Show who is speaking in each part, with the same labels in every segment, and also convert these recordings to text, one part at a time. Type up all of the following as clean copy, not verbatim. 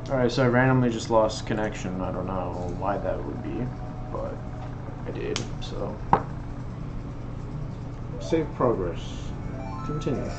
Speaker 1: Alright, so I randomly just lost connection. I don't know why that would be, but I did, so. Save progress. Continue.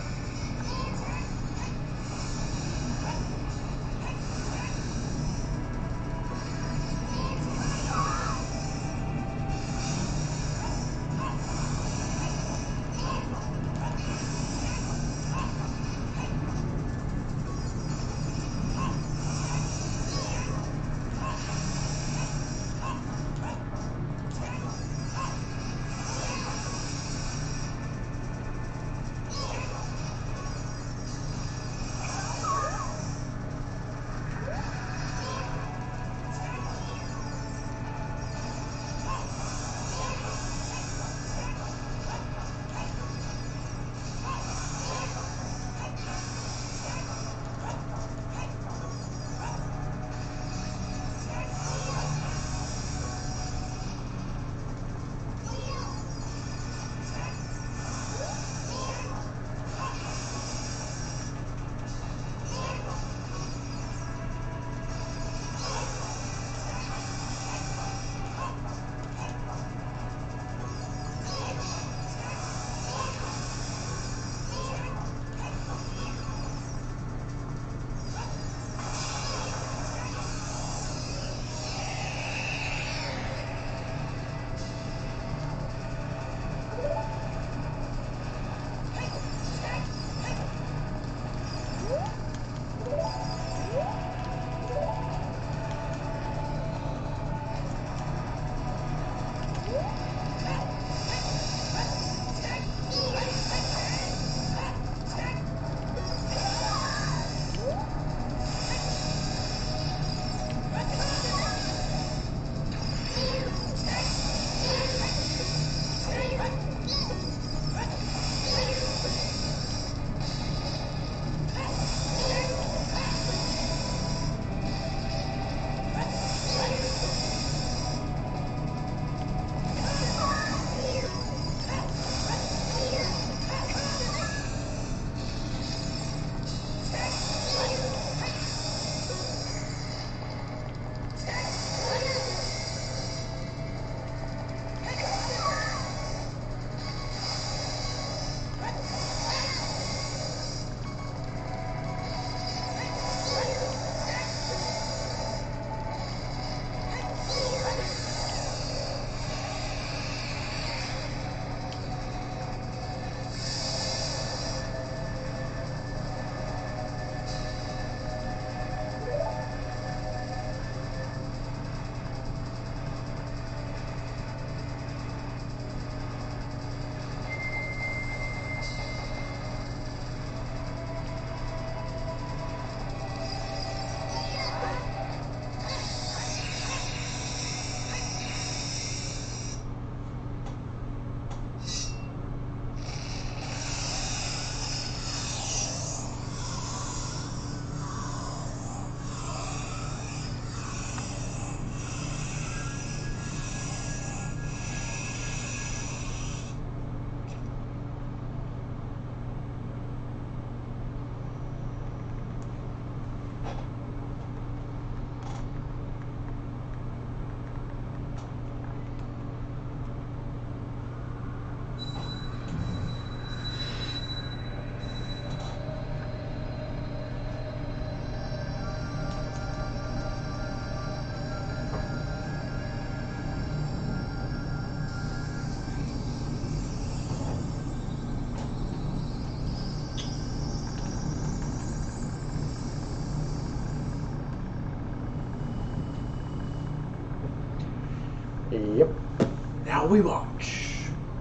Speaker 1: Yep. Now we watch.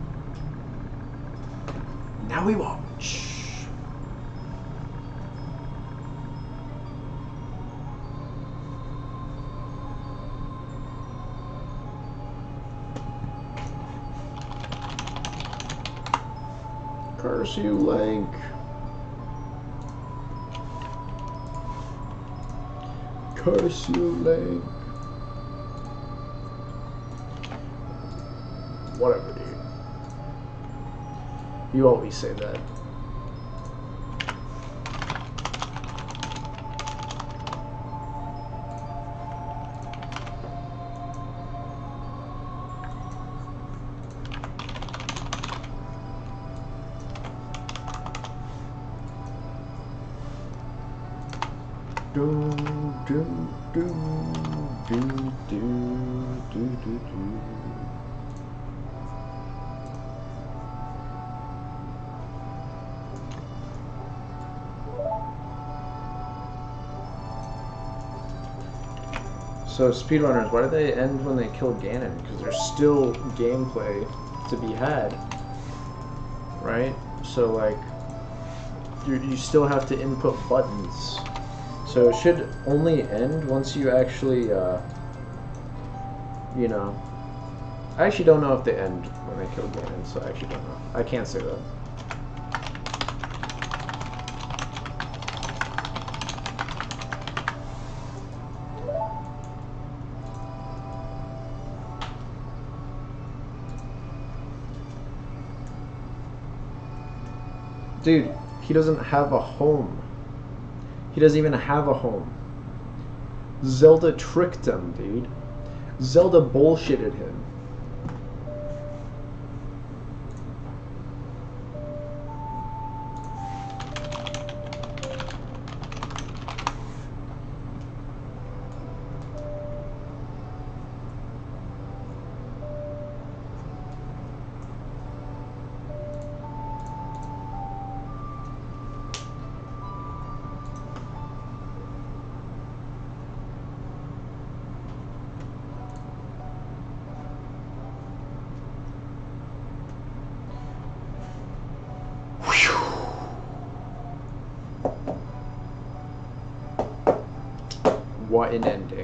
Speaker 1: Now we watch. Curse you, Link. Curse you, Link. Whatever, dude. You always say that. Do, do, do, do, do, do, do, do. So speedrunners, why do they end when they kill Ganon? Because there's still gameplay to be had, right? So like, you still have to input buttons. So it should only end once you actually, you know. I actually don't know if they end when they kill Ganon, so I actually don't know. I can't say that. Dude, he doesn't have a home. He doesn't even have a home. Zelda tricked him, dude. Zelda bullshitted him. What an ending.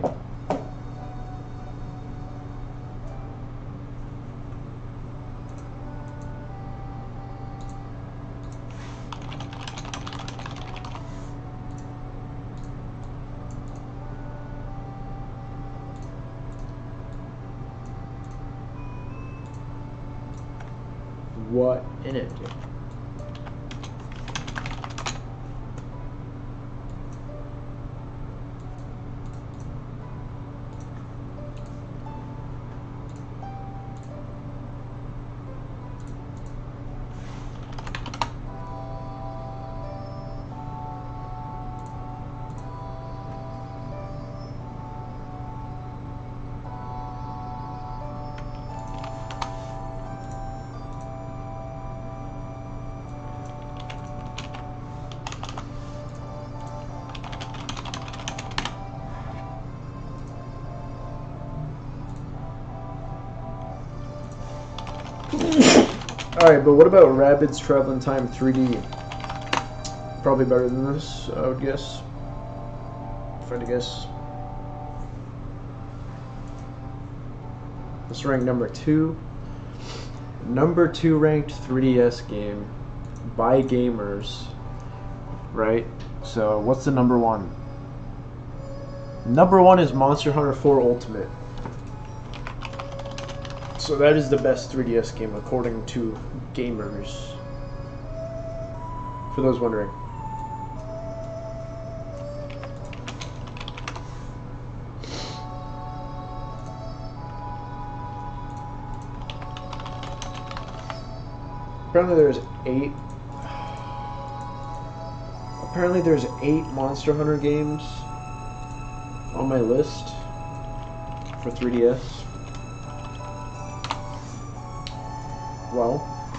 Speaker 1: What an ending. Alright, but what about Rabbids Traveling Time 3D? Probably better than this, I would guess. If I had to guess. Let's rank number 2. Number 2 ranked 3DS game by gamers. Right? So, what's the number 1? Number 1 is Monster Hunter 4 Ultimate. So that is the best 3DS game according to gamers. For those wondering. Apparently there's 8. Apparently there's 8 Monster Hunter games on my list for 3DS. Well,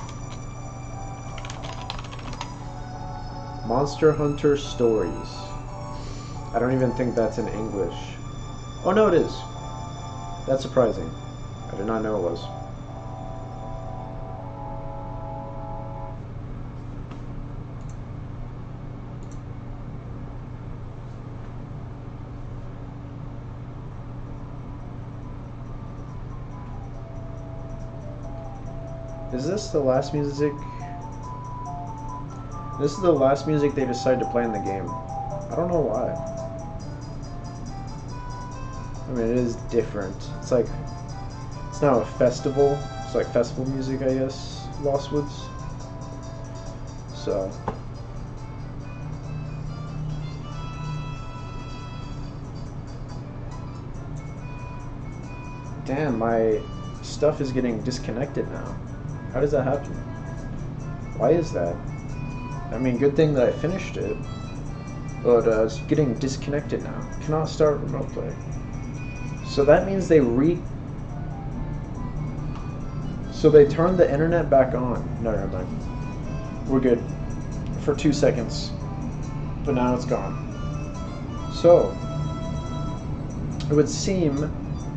Speaker 1: Monster Hunter Stories. I don't even think that's in English. Oh no, it is. That's surprising. I did not know it was. Is this the last music? This is the last music they decided to play in the game. I don't know why. I mean, it is different. It's like, it's now a festival. It's like festival music, I guess, Lost Woods. So. Damn, my stuff is getting disconnected now. How does that happen? Why is that? I mean, good thing that I finished it, but it's getting disconnected now. Cannot start remote play. So that means so they turned the internet back on. No, never mind. We're good. For 2 seconds. But now it's gone. So, it would seem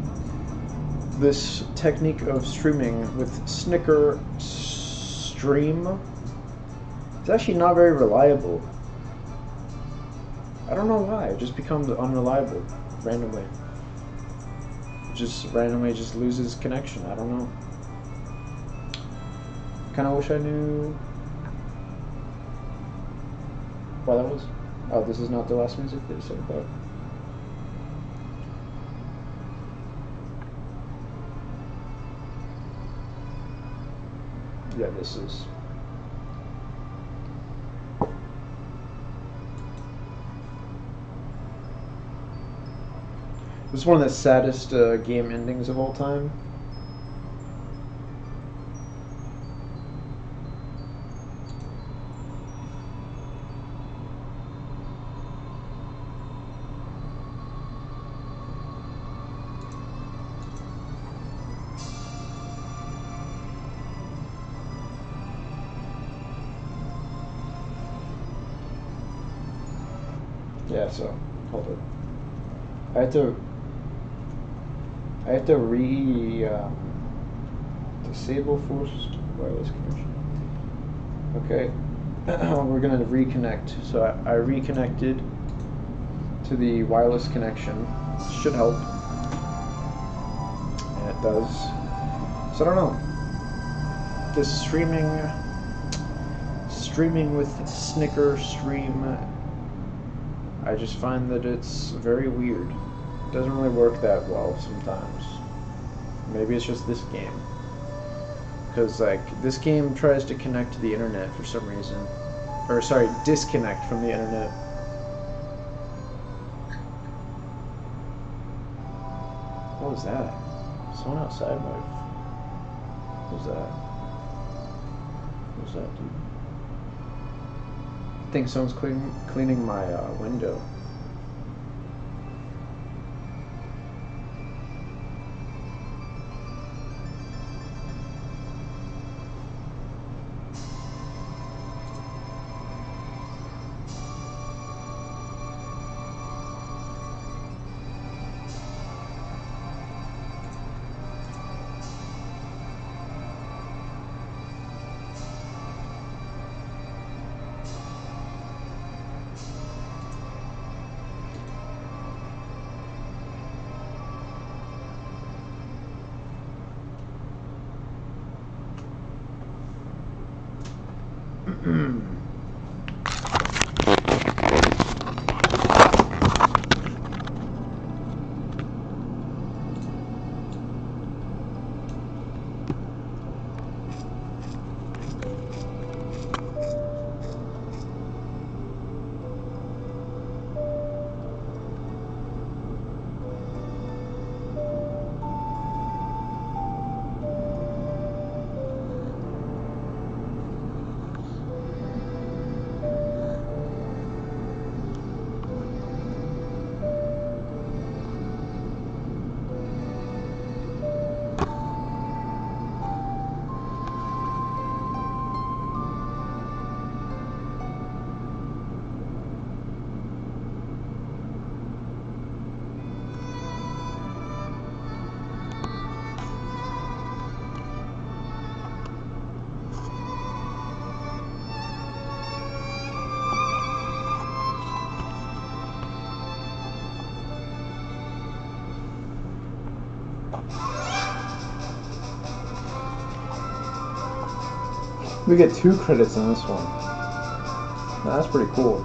Speaker 1: this technique of streaming with Snicker Stream is actually not very reliable. I don't know why. It just becomes unreliable randomly. It just randomly just loses connection. I don't know. Kind of wish I knew why that was. Oh, this is not the last music that you said about. Yeah, this is. This is one of the saddest game endings of all time. Yeah, so hold it. I have to disable forced wireless connection. Okay, we're gonna reconnect. So I reconnected to the wireless connection. Should help, and it does. So I don't know. This streaming with Snicker Stream. I just find that it's very weird. It doesn't really work that well sometimes. Maybe it's just this game. Because, like, this game tries to connect to the internet for some reason. Or, sorry, disconnect from the internet. What was that? Someone outside might have... What was that? What was that, dude? I think someone's cleaning my window. We get 2 credits on this one. Now, that's pretty cool.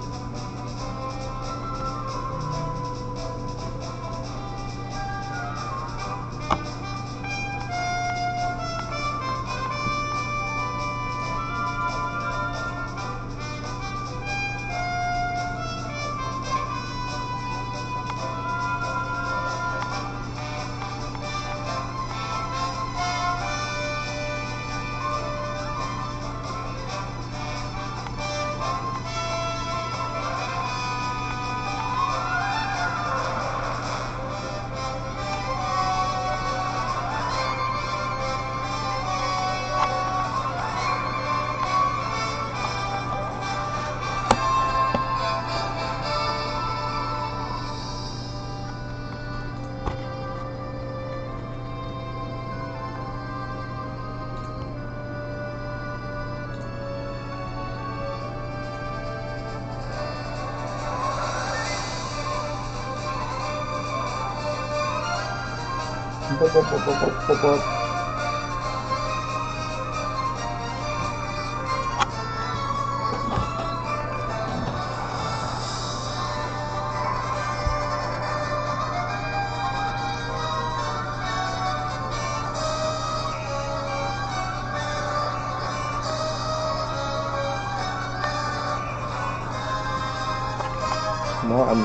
Speaker 1: No, I'm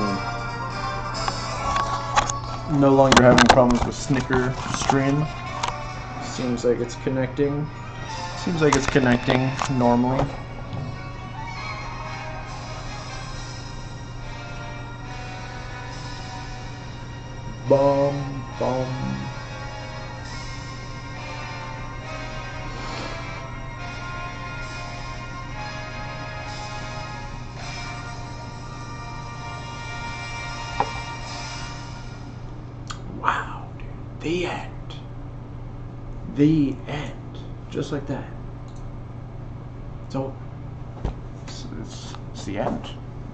Speaker 1: no longer having problems with Snicker stream. Seems like it's connecting. Seems like it's connecting normally. Bum bum. Wow, dude. The end. The end. Just like that. So, it's the end.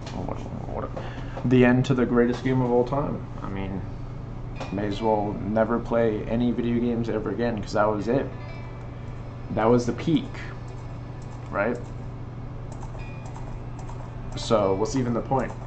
Speaker 1: The end to the greatest game of all time. I mean, may as well never play any video games ever again, because that was it. That was the peak. Right? So, what's even the point?